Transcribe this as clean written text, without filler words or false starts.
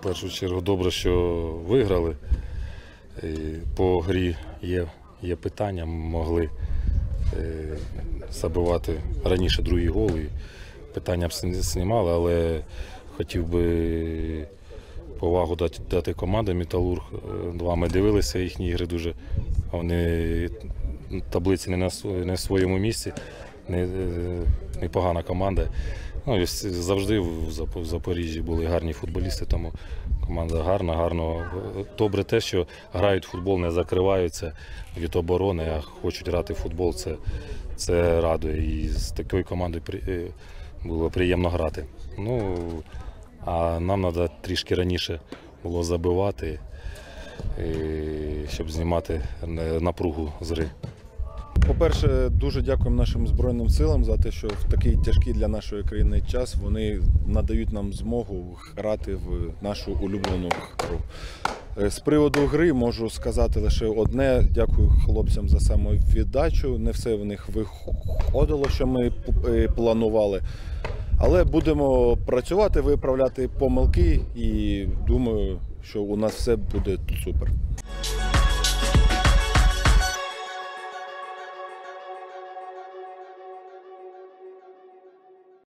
першу чергу добре, що виграли. По грі є питання, могли забивати раніше другий гол. І питання б знімали, але хотів би повагу дати команді «Металург». Ми дивилися їхні ігри дуже. Вони таблиці не на своєму місці, непогана команда. Ну, завжди в Запоріжжі були гарні футболісти, тому команда гарно. Добре те, що грають в футбол, не закриваються від оборони, а хочуть грати в футбол, це радує. І з такою командою було приємно грати. Ну, а нам треба трішки раніше було забивати, щоб знімати напругу з гри. По-перше, дуже дякуємо нашим Збройним силам за те, що в такий тяжкий для нашої країни час вони надають нам змогу грати в нашу улюблену гру. З приводу гри можу сказати лише одне. Дякую хлопцям за самовіддачу. Не все в них виходило, що ми планували. Але будемо працювати, виправляти помилки і думаю, що у нас все буде супер.